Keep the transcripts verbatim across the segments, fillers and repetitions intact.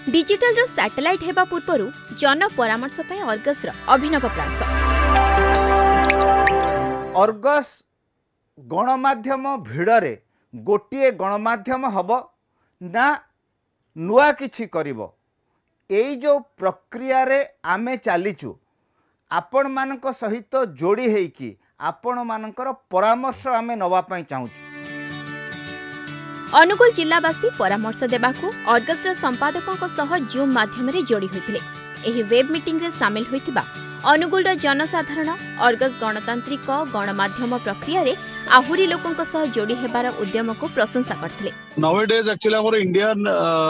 Digital रो satellite हेबा पूर्वरु जन परामर्श पय अर्गस रो अभिनव प्रयास। अर्गस गणमाध्यम भिड़रे गोटे गणमाध्यम हब ना नुआ किछि करिवो एई जो प्रक्रिया रे आमे चलीचु आपण मानक सहित जोड़ी हेकी आपण मानकर परामर्श आमे नवा पई चाहूछु। अनुगुल जिलावासी परामर्श देबाकू अर्गस रो संपादकों सह जूम माध्यम रे जोड़ी होइतिले। एही वेब मीटिंग रे शामिल होइतिबा अनुगुल रो जनसाधारण अर्गस गणतांत्रिक गणमाध्यम प्रक्रिया रे आहुरी लोकंक सह जोड़ी हेबार उद्यम को प्रशंसा करथिले। नाउडेज एक्चुअली हमर इंडियन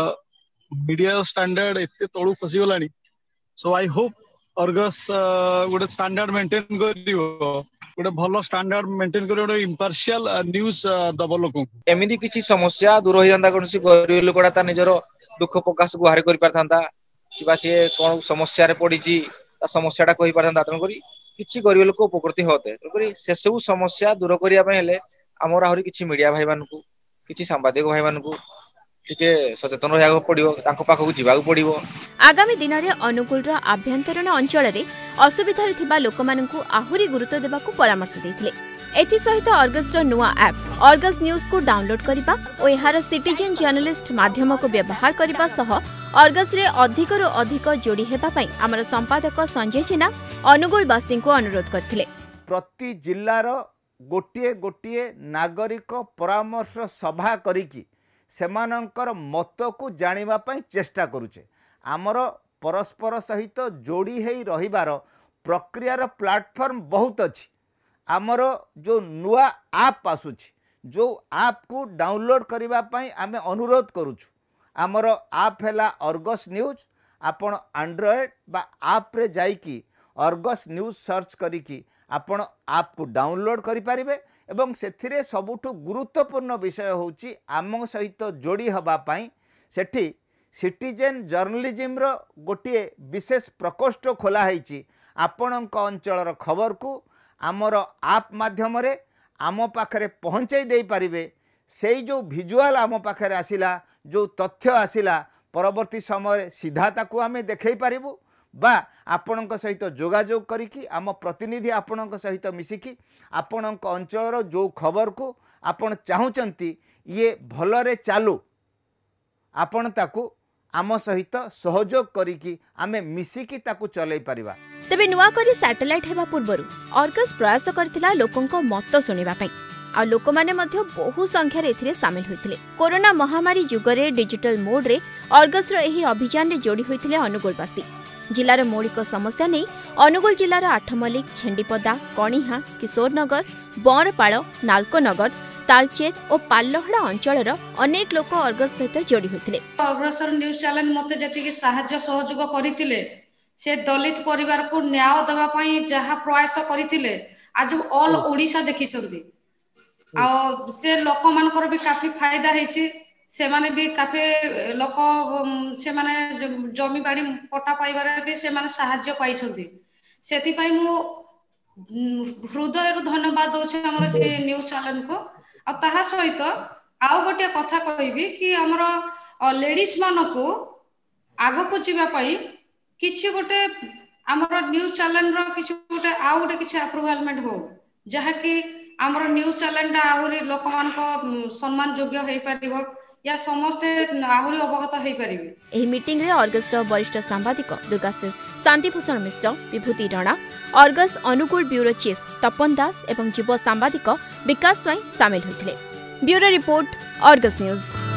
मीडिया स्टैंडर्ड एते तळु खसी गलानी, सो आई होप अर्गस गोटे स्टैंडर्ड मेंटेन करिवो, गोटे भलो स्टैंडर्ड मेंटेन करिवो, गोटे इंपार्शियल न्यूज दबो लोकन एमिदी किछि समस्या दूर होई जांदा कोनसी गरीब लोकड़ा ता निजर दुख प्रकाश गुहार करि परथांता किबा से कोन समस्या रे पडिची ता समस्याटा कहि परथांता तन करी किछि गरीब लोक उपकृति होते तन करी से सब समस्या दूर करिया पय हेले हमर आहुरी किछि मीडिया भाई मानकू किछि सांबादिक भाई मानकू टिके सचेतन रहया पड़िवो, तांको पाखकू जिबाकू पड़िवो। आगामी दिन रे अनुकूल रो आभ्यंतरण अंचल रे असुविधा रे थिबा लोकमानकू आहुरी गुरुत्व देबाकू परामर्श देथिले। एथि सहित अर्गस रो नुआ ऐप अर्गस न्यूज को डाउनलोड करिबा ओ एहार सिटीजन जर्नलिस्ट माध्यम को व्यवहार करिबा सह अर्गस रे अधिक रो अधिक जोड़ी हेबा पई हमर संपादक संजय जेना अनुगुल वासी को अनुरोध करथिले। प्रति जिल्लार गोटिए गोटिए नागरिक परामर्श सभा करिकी सेमानंकर मत को जानिबा पई चेष्टा करूचे। आमर परस्पर सहित जोड़ी हेई रहिबार प्रक्रियार प्लेटफॉर्म बहुत अच्छी। आमर जो नुआ आप आसुची जो आप को डाउनलोड करिबा पई आमे अनुरोध करूछु। आमर आप हैला अर्गस न्यूज। आपण एंड्रॉयड बा आप रे जाईकी अर्गस न्यूज सर्च करिकी आपण आप को डाउनलोड करि परिबे एवं सेथिरे सबुठु गुरुत्वपूर्ण विषय होउची आम सहित जोड़ी हबा पई सेठी सिटीजन जर्नलिज्म रो गोटे विशेष प्रकोष्ठ खोला हैची। आपणक अंचलर खबर को आमर आप माध्यम रे आम पाखरे पहुँचाई दे पारिबे। सेई जो विजुअल आम पाखरे आसिला जो तथ्य आसिला परवर्ती समय सीधा ताकू आमे देखै पारिबु बा आपणक सहित जोगाजोग करिकी आम प्रतिनिधि आपणक सहित मिसिकी आपणक अंचलर जो खबर को आपण चाहुचंती ये भलरे चालू आपण ताकू आम सहित सहयोग करिकी आमे मिसिकी ताकू चलै परिबा। तबे नुआ करी सैटेलाइट हेबा पूर्वरु अर्गस प्रयास करथिला लोकंक मत सुनिबा पई आ लोक माने मध्य बहु संख्या रे एथिरे शामिल होइथिले। कोरोना महामारी जुगरे डिजिटल मोड रे अर्गस रो एही अभियान रे जोड़ी होइथिले अनुगुलवासी। जिलार मौलिक समस्या नहीं अनुगुल जिलार आठमल्लिक, छेंडीपदा, कणिहा, किशोरनगर, बरपाड़, नालकोनगर, तालचेर और पाल्लहड़ा अंचल अनेक लोक अर्गस सहित जोड़ी होते। अग्रसर न्यूज चैनल मते जति साहाय्य सहयोग करथिले से दलित परिवार को न्याय देवा पई जहा प्रयास करथिले आज ऑल ओडिशा देखिछंती आ से लोक मानकर भी काफी फायदा हेछि। से माने भी काफी लोक से माने जमी बाड़ी पट्टा पाइबार भी से माने साहाय्य पाइछंती। सेति पई मु हृदय धन्यवाद दउछे हमर से न्यूज चैनल को। आ ताहा सहित आउ गोटे कथा कहबी कि हमर लेडीज मानको आगो को जीवा पई किछि गोटे हमर न्यूज चैनल रो किछि गोटे आउ गोटे किछि अप्रूवलमेंट हो जहा कि हमर न्यूज चैनल टा आहुरी लोक मानको सम्मान योग्य हेइ परिबो या समस्त आहुरी अवगत हेइ परिबे। एही मीटिंग रे अर्गस रो वरिष्ठ सांबादिक दुर्गाशेष शांतिभूषण मिश्र, विभूति राणा, अर्गस अनुकूल ब्यूरो चीफ तपन दास एवं युव सांबादिक विकास स्वाई शामिल होइथिले। Bureau report Argus news.